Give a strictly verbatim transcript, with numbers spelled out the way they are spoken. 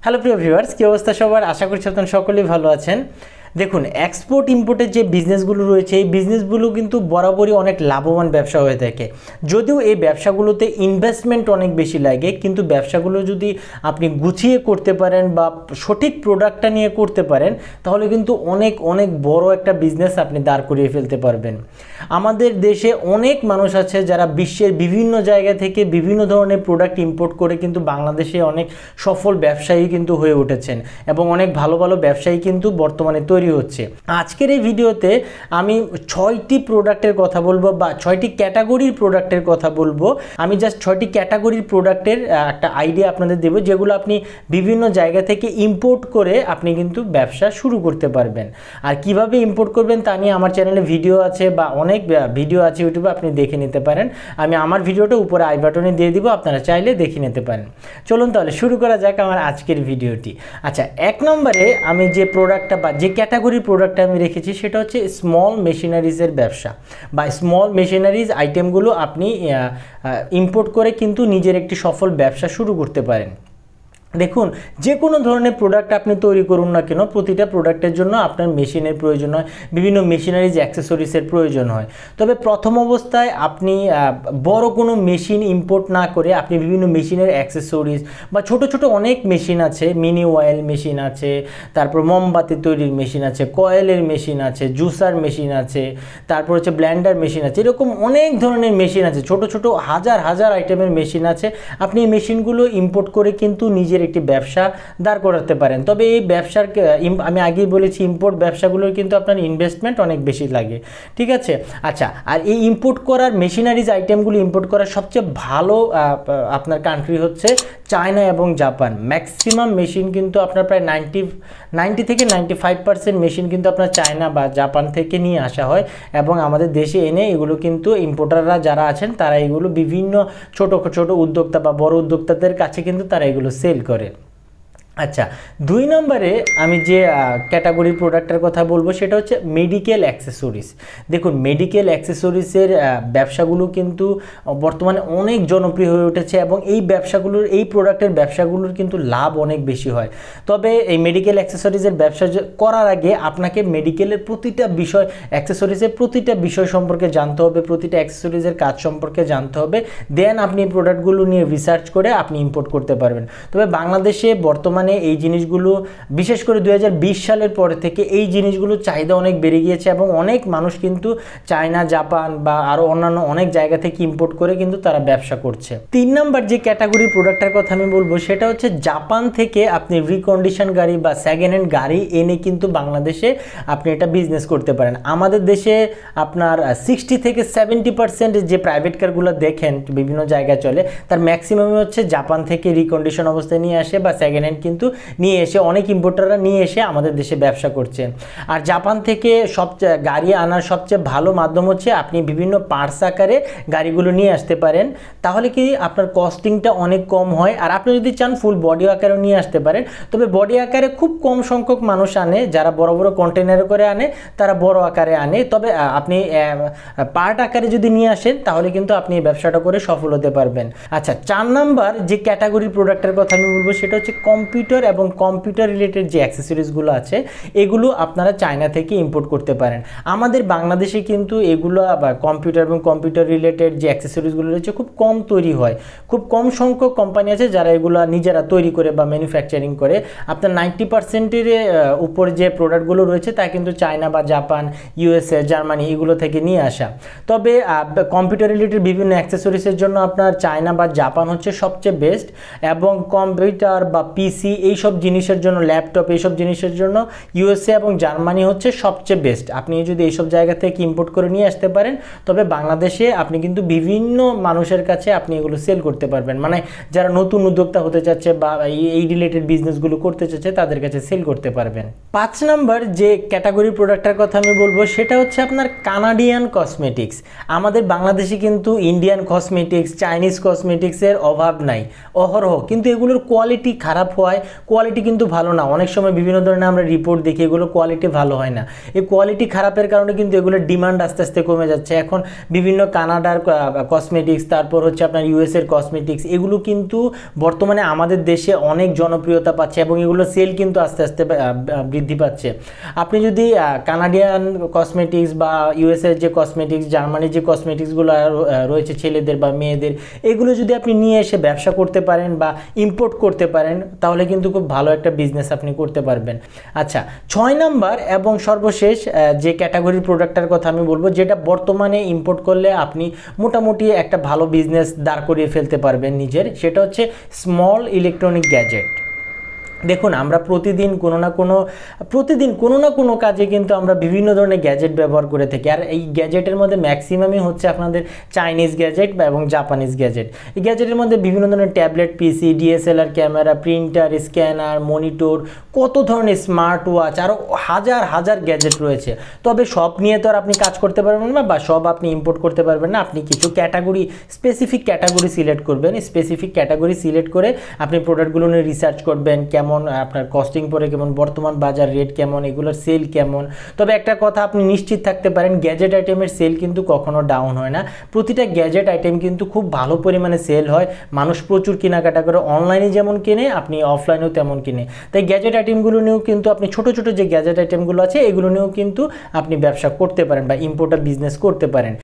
Hello প্রিয় viewers, কি অবস্থা সবার? আশা করছি আপনারা সকলেই ভালো আছেন। দেখুন, এক্সপোর্ট ইম্পোর্টের যে বিজনেসগুলো রয়েছে এই বিজনেসগুলো কিন্তু বরাবরই অনেক লাভবান ব্যবসা হয়ে থাকে। যদিও এই ব্যবসাগুলোতে ইনভেস্টমেন্ট অনেক বেশি লাগে, কিন্তু ব্যবসাগুলো যদি আপনি গুছিয়ে করতে পারেন বা সঠিক প্রোডাক্টটা নিয়ে করতে পারেন তাহলে কিন্তু অনেক অনেক বড় একটা বিজনেস আপনি দাঁড় করিয়ে ফেলতে পারবেন। আমাদের দেশে অনেক মানুষ আছে যারা বিশ্বের বিভিন্ন জায়গা থেকে বিভিন্ন ধরনের প্রোডাক্ট ইম্পোর্ট করে কিন্তু বাংলাদেশে অনেক সফল ব্যবসায়ী কিন্তু হয়ে উঠেছেন এবং অনেক ভালো ভালো ব্যবসায়ী কিন্তু বর্তমানে তৈরি হচ্ছে। আজকের এই ভিডিওতে আমি ছয়টি প্রোডাক্টের কথা বলবো বা ছয়টি ক্যাটাগরির প্রোডাক্টের কথা বলবো। আমি জাস্ট ছয়টি ক্যাটাগরির প্রোডাক্টের একটা আইডিয়া আপনাদের দেবো, যেগুলো আপনি বিভিন্ন জায়গা থেকে ইম্পোর্ট করে আপনি কিন্তু ব্যবসা শুরু করতে পারবেন। আর কিভাবে ইম্পোর্ট করবেন তা নিয়ে আমার চ্যানেলে ভিডিও আছে বা অনেক ভিডিও আছে ইউটিউবে, আপনি দেখে নিতে পারেন। আমি আমার ভিডিওটা উপরে আই বাটনে দিয়ে দিব, আপনারা চাইলে দেখে নিতে পারেন। চলুন তাহলে শুরু করা যাক আমার আজকের ভিডিওটি। আচ্ছা, এক নম্বরে আমি যে প্রোডাক্টটা বা যে ক্যাটাগরির প্রোডাক্টটা আমি রেখেছি সেটা হচ্ছে স্মল মেশিনারিজের ব্যবসা বা স্মল মেশিনারিজ আইটেমগুলো আপনি ইম্পোর্ট করে কিন্তু নিজের একটি সফল ব্যবসা শুরু করতে পারেন। দেখুন, যে কোনো ধরনের প্রোডাক্ট আপনি তৈরি করুন না কেন, প্রতিটা প্রোডাক্টের জন্য আপনার মেশিনের প্রয়োজন হয়, বিভিন্ন মেশিনারিজ অ্যাক্সেসরিজের প্রয়োজন হয়। তবে প্রথম অবস্থায় আপনি বড় কোনো মেশিন ইম্পোর্ট না করে আপনি বিভিন্ন মেশিনের অ্যাক্সেসরিজ বা ছোট ছোট অনেক মেশিন আছে, মিনি অয়েল মেশিন আছে, তারপর মোমবাতি তৈরির মেশিন আছে, কয়েলের মেশিন আছে, জুসার মেশিন আছে, তারপর হচ্ছে ব্লেন্ডার মেশিন আছে, এরকম অনেক ধরনের মেশিন আছে, ছোট ছোট হাজার হাজার আইটেমের মেশিন আছে। আপনি এই মেশিনগুলো ইম্পোর্ট করে কিন্তু নিজের একটি ব্যবসা দাঁড় করাতে পারেন। তবে এই ব্যবসার আমি আগেই বলেছি ইম্পোর্ট ব্যবসাগুলোর কিন্তু আপনার ইনভেস্টমেন্ট অনেক বেশি লাগে, ঠিক আছে? আচ্ছা, আর এই ইম্পোর্ট করার মেশিনারিজ আইটেমগুলো ইম্পোর্ট করার সবচেয়ে ভালো আপনার কান্ট্রি হচ্ছে চায়না এবং জাপান। ম্যাক্সিমাম মেশিন কিন্তু আপনার প্রায় নাইনটি নাইনটি থেকে নাইনটি ফাইভ পার্সেন্ট মেশিন কিন্তু আপনার চায়না বা জাপান থেকে নিয়ে আসা হয় এবং আমাদের দেশে এনে এগুলো কিন্তু ইম্পোর্টাররা যারা আছেন তারা এগুলো বিভিন্ন ছোট ছোট উদ্যোক্তা বা বড় উদ্যোক্তাদের কাছে কিন্তু তারা এগুলো সেল করে। আচ্ছা, দুই নম্বরে আমি যে ক্যাটাগরির প্রোডাক্টের কথা বলবো সেটা হচ্ছে মেডিকেল অ্যাক্সেসরিজ। দেখুন, মেডিকেল অ্যাক্সেসরিজের ব্যবসাগুলো কিন্তু বর্তমানে অনেক জনপ্রিয় হয়ে উঠেছে এবং এই ব্যবসাগুলোর এই প্রোডাক্টের ব্যবসাগুলোর কিন্তু লাভ অনেক বেশি হয়। তবে এই মেডিকেল অ্যাক্সেসরিজের ব্যবসা করার আগে আপনাকে মেডিকেলের প্রতিটা বিষয়, অ্যাক্সেসরিজের প্রতিটা বিষয় সম্পর্কে জানতে হবে, প্রতিটা অ্যাক্সেসরিজের কাজ সম্পর্কে জানতে হবে, দেন আপনি এই প্রোডাক্টগুলো নিয়ে রিসার্চ করে আপনি ইম্পোর্ট করতে পারবেন। তবে বাংলাদেশে বর্তমানে এই জিনিসগুলো বিশেষ করে দুই হাজার বিশ সালের পরে থেকে এই জিনিসগুলোর চাহিদা অনেক বেড়ে গিয়েছে এবং অনেক মানুষ কিন্তু চায়না, জাপান বা আরও অন্যান্য অনেক জায়গা থেকে ইম্পোর্ট করে কিন্তু তারা ব্যবসা করছে। তিন নাম্বার যে ক্যাটাগরির প্রোডাক্টের কথা আমি বলবো সেটা হচ্ছে জাপান থেকে আপনি রিকন্ডিশন গাড়ি বা সেকেন্ড হ্যান্ড গাড়ি এনে কিন্তু বাংলাদেশে আপনি এটা বিজনেস করতে পারেন। আমাদের দেশে আপনার সিক্সটি থেকে সেভেন্টি পার্সেন্ট যে প্রাইভেট কারগুলো দেখেন বিভিন্ন জায়গায় চলে তার ম্যাক্সিমামই হচ্ছে জাপান থেকে রিকন্ডিশন অবস্থায় নিয়ে আসে বা সেকেন্ড হ্যান্ড কিন্তু নিয়ে এসে অনেক ইম্পোর্টাররা নিয়ে এসে আমাদের দেশে ব্যবসা করছেন। আর জাপান থেকে সবচেয়ে গাড়ি আনার সবচেয়ে ভালো মাধ্যম হচ্ছে আপনি বিভিন্ন পার্টস আকারে গাড়িগুলো নিয়ে আসতে পারেন, তাহলে কি আপনার কস্টিংটা অনেক কম হয়। আর আপনি যদি চান ফুল বডি আকারেও নিয়ে আসতে পারেন, তবে বডি আকারে খুব কম সংখ্যক মানুষ আনে, যারা বড় বড় কন্টেনারে করে আনে তারা বড় আকারে আনে। তবে আপনি পার্ট আকারে যদি নিয়ে আসেন তাহলে কিন্তু আপনি এই ব্যবসাটা করে সফল হতে পারবেন। আচ্ছা, চার নাম্বার যে ক্যাটাগরির প্রোডাক্টের কথা আমি বলবো সেটা হচ্ছে কম্পিউটার এবং কম্পিউটার রিলেটেড যে অ্যাক্সেসরিজগুলো আছে এগুলো আপনারা চায়না থেকে ইম্পোর্ট করতে পারেন। আমাদের বাংলাদেশে কিন্তু এগুলো কম্পিউটার এবং কম্পিউটার রিলেটেড যে অ্যাক্সেসরিজগুলো রয়েছে খুব কম তৈরি হয়। খুব কম সংখ্যক কোম্পানি আছে যারা এগুলো নিজেরা তৈরি করে বা ম্যানুফ্যাকচারিং করে। আপনার নাইনটি পার্সেন্টের উপর যে প্রোডাক্টগুলো রয়েছে তা কিন্তু চায়না বা জাপান, ইউএসএ, জার্মানি এগুলো থেকে নিয়ে আসা। তবে কম্পিউটার রিলেটেড বিভিন্ন অ্যাক্সেসরিজের জন্য আপনার চায়না বা জাপান হচ্ছে সবচেয়ে বেস্ট এবং কম্পিউটার বা পিসি এইসব জিনিসের জন্য, ল্যাপটপ এইসব জিনিসের জন্য ইউএসএ এবং জার্মানি হচ্ছে সবচেয়ে বেস্ট। আপনি যদি এইসব জায়গা থেকে ইম্পোর্ট করে নিয়ে আসতে পারেন তবে বাংলাদেশে আপনি কিন্তু বিভিন্ন মানুষের কাছে আপনি এগুলো সেল করতে পারবেন, মানে যারা নতুন উদ্যোক্তা হতে চাচ্ছে বা এই রিলেটেড বিজনেসগুলো করতে চাচ্ছে তাদের কাছে সেল করতে পারবেন। পাঁচ নাম্বার যে ক্যাটাগরি প্রোডাক্টের কথা আমি বলবো সেটা হচ্ছে আপনার কানাডিয়ান কসমেটিক্স। আমাদের বাংলাদেশে কিন্তু ইন্ডিয়ান কসমেটিক্স, চাইনিজ কসমেটিক্সের অভাব নাই, অহরহ, কিন্তু এগুলোর কোয়ালিটি খারাপ হওয়ায় কোয়ালিটি কিন্তু ভালো না। অনেক সময় বিভিন্ন ধরনের আমরা রিপোর্ট দেখি, এগুলো কোয়ালিটি ভালো হয় না। এই কোয়ালিটি খারাপের কারণে কিন্তু এগুলোর ডিমান্ড আস্তে আস্তে কমে যাচ্ছে। এখন বিভিন্ন কানাডার কসমেটিক্স, তারপর হচ্ছে আপনার ইউএস এর কসমেটিক্স, এগুলো কিন্তু বর্তমানে আমাদের দেশে অনেক জনপ্রিয়তা পাচ্ছে এবং এগুলো সেল কিন্তু আস্তে আস্তে বৃদ্ধি পাচ্ছে। আপনি যদি কানাডিয়ান কসমেটিক্স বা ইউএস এর যে কসমেটিক্স, জার্মানির যে কসমেটিক্সগুলো রয়েছে ছেলেদের বা মেয়েদের, এগুলো যদি আপনি নিয়ে এসে ব্যবসা করতে পারেন বা ইম্পোর্ট করতে পারেন, তাহলে কিন্তু খুব ভালো একটা বিজনেস আপনি করতে পারবেন। আচ্ছা, ছয় নাম্বার এবং সর্বশেষ যে ক্যাটাগরির প্রোডাক্টটার কথা আমি বলবো, যেটা বর্তমানে ইম্পোর্ট করলে আপনি মোটামুটি একটা ভালো বিজনেস দাঁড় করিয়ে ফেলতে পারবেন নিজের, সেটা হচ্ছে স্মল ইলেকট্রনিক গ্যাজেট। দেখুন, আমরা প্রতিদিন কোনো না কোনো প্রতিদিন কোনো না কোনো কাজে কিন্তু আমরা বিভিন্ন ধরনের গ্যাজেট ব্যবহার করে থাকি। আর এই গ্যাজেটের মধ্যে ম্যাক্সিমামই হচ্ছে আপনাদের চাইনিজ গ্যাজেট বা এবং জাপানিজ গ্যাজেট। এই গ্যাজেটের মধ্যে বিভিন্ন ধরনের tablet, PC, DSLR camera, printer, scanner, monitor, কত ধরনের স্মার্ট ওয়াচ, আরও হাজার হাজার গ্যাজেট রয়েছে। তবে সব নিয়ে তো আর আপনি কাজ করতে পারবেন না বা সব আপনি ইম্পোর্ট করতে পারবেন না। আপনি কিছু ক্যাটাগরি, স্পেসিফিক ক্যাটাগরি সিলেক্ট করবেন। স্পেসিফিক ক্যাটাগরি সিলেক্ট করে আপনি প্রোডাক্টগুলো নিয়ে রিসার্চ করবেন, কেমন আপনার কস্টিং পরে, কেমন বর্তমান বাজার রেট কেমন, এগুলোর সেল কেমন। তবে একটা কথা আপনি নিশ্চিত থাকতে পারেন, গ্যাজেট আইটেমের সেল কিন্তু কখনো ডাউন হয় না। প্রতিটা গ্যাজেট আইটেম কিন্তু খুব ভালো পরিমাণে সেল হয়। মানুষ প্রচুর কেনাকাটা করে, অনলাইনে যেমন কিনে আপনি অফলাইনেও তেমন কিনে। তাই গ্যাজেট আইটেমগুলো নিয়েও কিন্তু আপনি ছোটো ছোটো যে গ্যাজেট আইটেমগুলো আছে এগুলো নিয়েও কিন্তু আপনি ব্যবসা করতে পারেন বা ইম্পোর্টার বিজনেস করতে পারেন।